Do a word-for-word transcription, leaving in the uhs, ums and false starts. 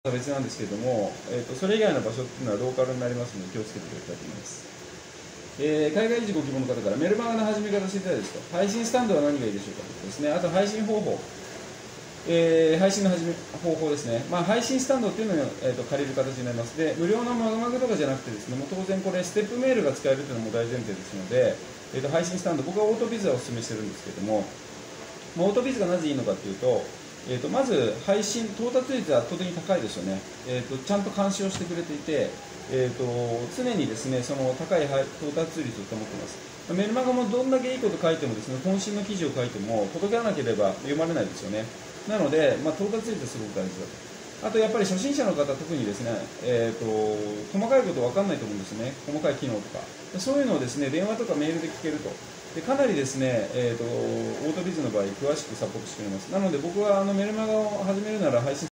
別なんですけれども、えーと、それ以外の場所っていうのはローカルになりますので気をつけていただきたいと思います。えー、海外維持ご希望の方からメルマガの始め方知りたいですと、配信スタンドは何がいいでしょうかということですね。あと配信方法、えー、配信の始め方法ですね。まあ、配信スタンドっていうのを、えーと、借りる形になります。で、無料のマグマグとかじゃなくてですね、もう当然これステップメールが使えるというのも大前提ですので、えーと、配信スタンド、僕はオートビズはお勧めしてるんですけれども、オートビズがなぜいいのかというと、えー、とまず配信到達率は圧倒的に高いですよね、えー、とちゃんと監視をしてくれていて、えー、と常にですねその高い到達率を保っています。メルマガもどんだけいいこと書いてもですね渾身の記事を書いても届かなければ読まれないですよね。なので、まあ、到達率はすごく大事だと。あとやっぱり初心者の方、特にですね、えー、と細かいこと分かんないと思うんですね、細かい機能とか、そういうのをですね電話とかメールで聞けると。でかなりですね、えー、とオートビズの場合詳しくサポートしてくれます。なので僕はあのメルマガを始めるなら配信